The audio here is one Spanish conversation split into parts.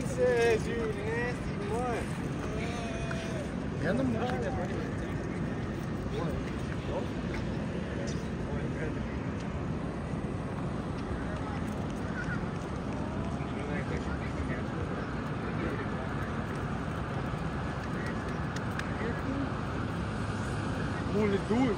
says you nasty mutt. Viendo mucho. Only do it.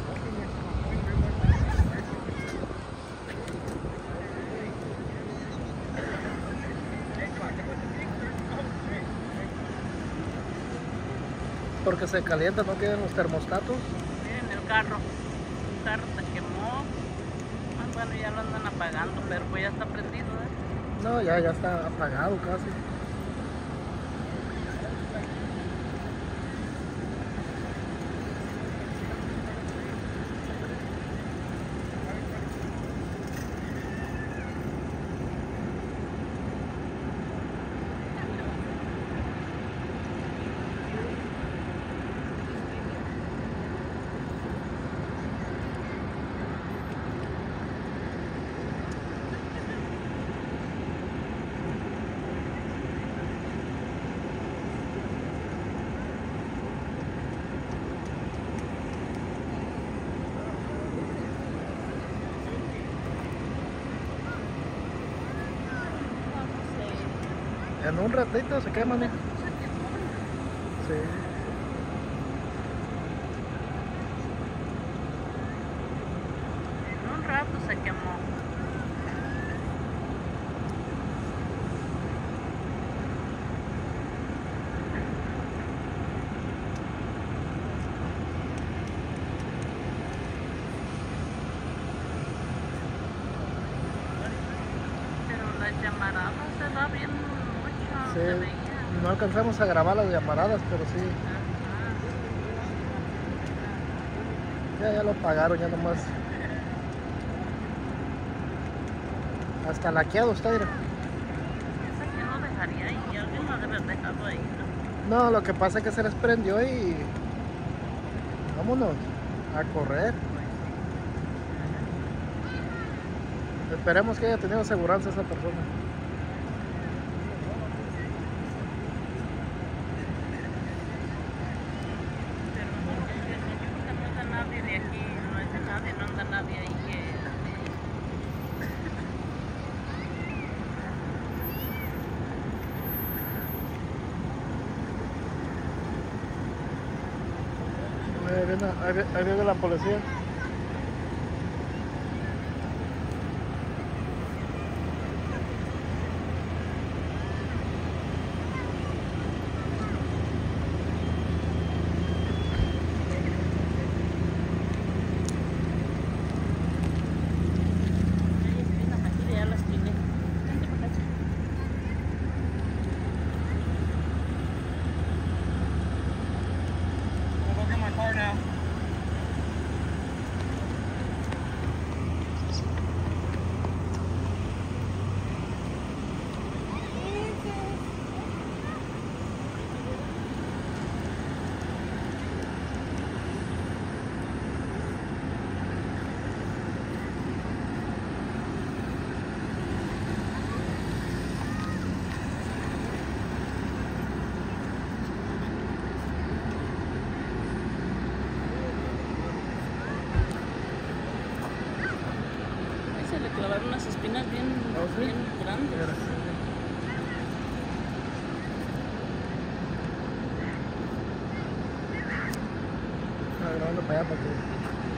Porque se calienta, no quedan los termostatos. Miren el carro. Un carro se quemó. Ah, bueno, ya lo andan apagando, pero pues ya está prendido, ¿eh? No, ya está apagado casi. En un ratito se queman, ¿eh? Sí. En un rato se quemó. Pero las llamaradas se da bien mucho, Sí. se veía. No alcanzamos a grabar las llamaradas, pero sí. Ajá. Ya lo pagaron, ya nomás. Hasta laqueado está, mira. Esa que no dejaría ahí, alguien lo debe haber dejado ahí, ¿no? No, lo que pasa es que se les prendió y vámonos a correr. Esperemos que haya tenido aseguranza esa persona. Pero no, yo creo que no es de nadie de aquí, no es de nadie, no anda nadie ahí que... Ahí viene la policía. Ya las tiene. Vente para acá. I'll go get my car now. Ahí se le clavaron unas espinas bien, ¿Oh, sí? bien grandes. Grabando para allá para que...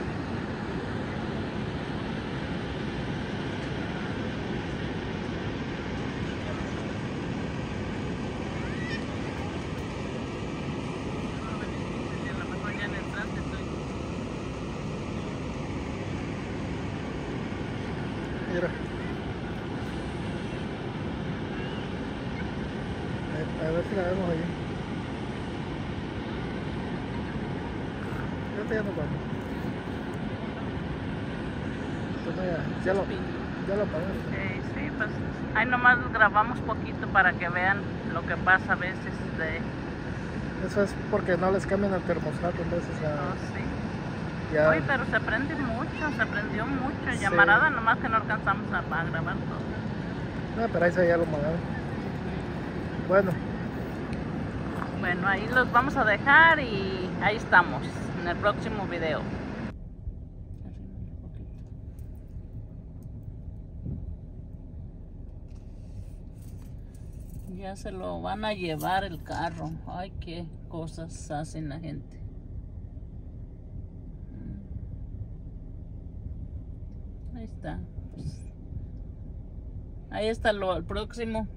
A lo mejor ya en el trance estoy... Mira. A ver si la vemos allí. Ya nos vamos. Entonces ya lo pagaron. Sí, pues ahí nomás grabamos poquito para que vean lo que pasa a veces de... Eso es porque no les cambian el termostato, entonces sí. ya... Oye, pero se prende mucho, se prendió mucho. Sí. Llamarada nomás que no alcanzamos a grabar todo. No, pero ahí se ya lo pagaron. Bueno, Bueno, ahí los vamos a dejar y ahí estamos en el próximo video. Ya se lo van a llevar el carro. Ay, qué cosas hacen la gente. Ahí está. Pues, ahí está el próximo.